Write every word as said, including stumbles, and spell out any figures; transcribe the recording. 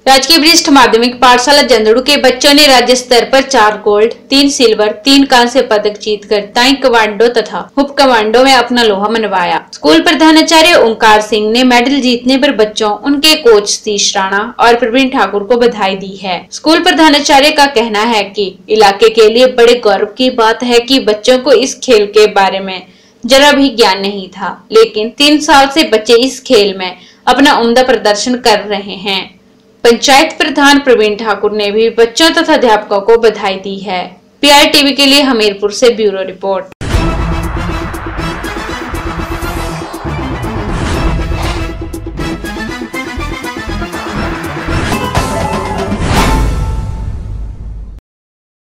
राजकीय वरिष्ठ माध्यमिक पाठशाला जंदड़ू के बच्चों ने राज्य स्तर पर चार गोल्ड, तीन सिल्वर, तीन कांस्य पदक जीतकर ताइक्वांडो तथा हुप कमांडो में अपना लोहा मनवाया। स्कूल प्रधानाचार्य ओंकार सिंह ने मेडल जीतने पर बच्चों, उनके कोच सतीश राणा और प्रवीण ठाकुर को बधाई दी है। स्कूल प्रधानाचार्य का कहना है कि इलाके के लिए बड़े गौरव की बात है कि बच्चों को इस खेल के बारे में जरा भी ज्ञान नहीं था, लेकिन तीन साल से बच्चे इस खेल में अपना उम्दा प्रदर्शन कर रहे हैं। पंचायत प्रधान प्रवीण ठाकुर ने भी बच्चों तथा अध्यापकों को बधाई दी है। पी आई टीवी के लिए हमीरपुर से ब्यूरो रिपोर्ट।